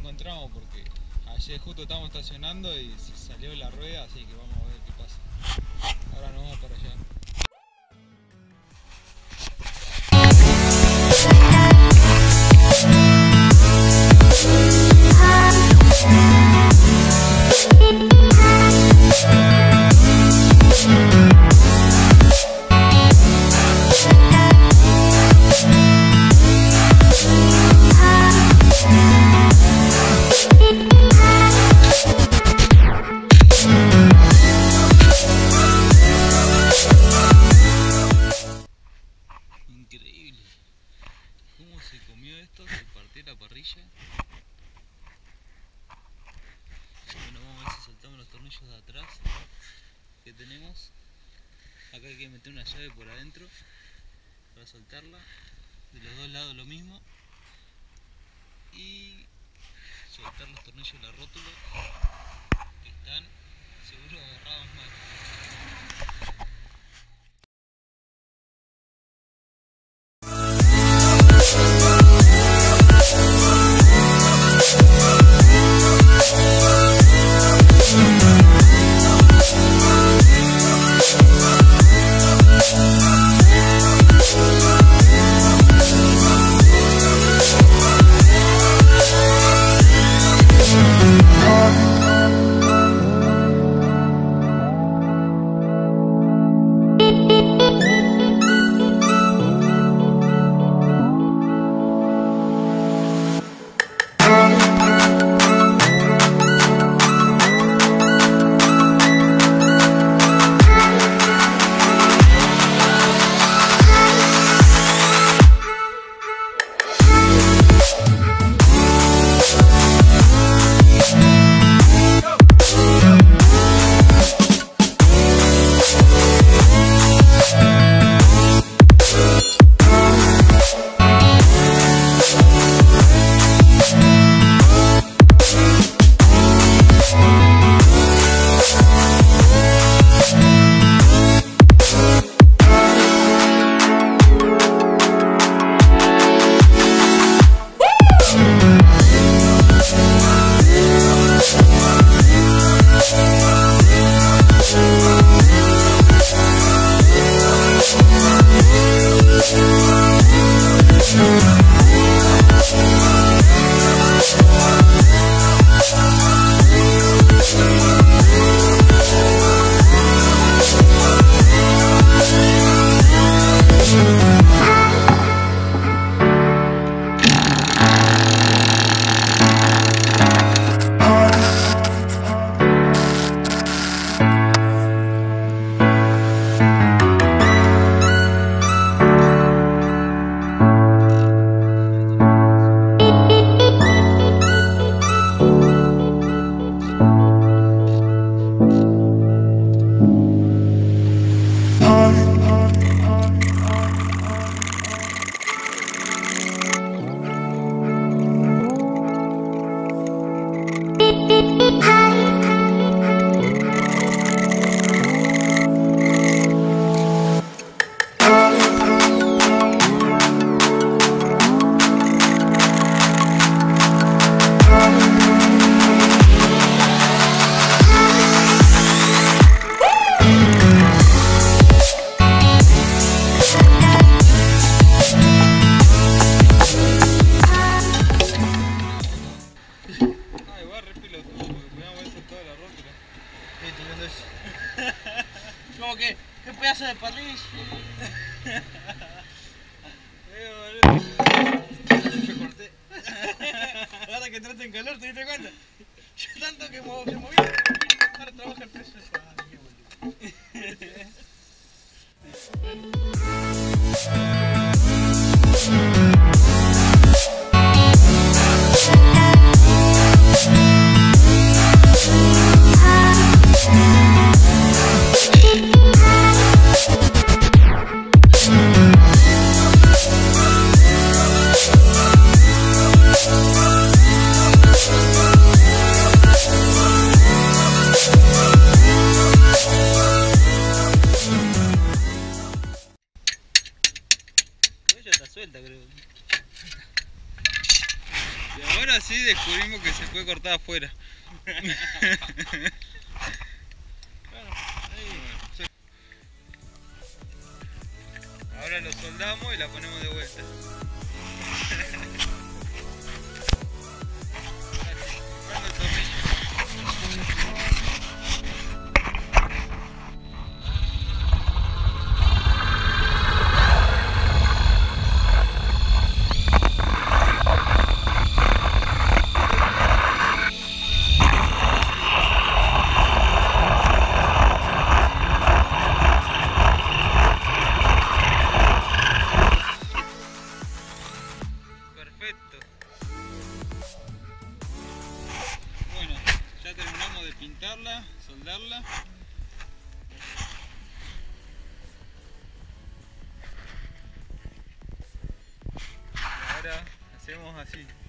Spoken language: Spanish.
encontramos porque ayer justo estábamos estacionando y se salió la rueda, así que vamos a ver qué pasa. Ahora nos vamos para allá. Increíble cómo se comió esto, se partió la parrilla. Bueno, vamos a ver si soltamos los tornillos de atrás que tenemos. Acá hay que meter una llave por adentro para soltarla. De los dos lados lo mismo. Y soltar los tornillos de la rótula que están seguro agarrados mal. Como que, qué pedazo de parrilla. Yo corté. Ahora que entraste en calor, ¿te diste cuenta? Yo tanto que se movió. Ahora trabaja el precio de salio, ya está suelta, creo. así descubrimos que se puede cortar afuera. Ahora lo soldamos y la ponemos de vuelta. Buscando el tornillo. Perfecto. Bueno, ya terminamos de pintarla, soldarla. Y ahora hacemos así.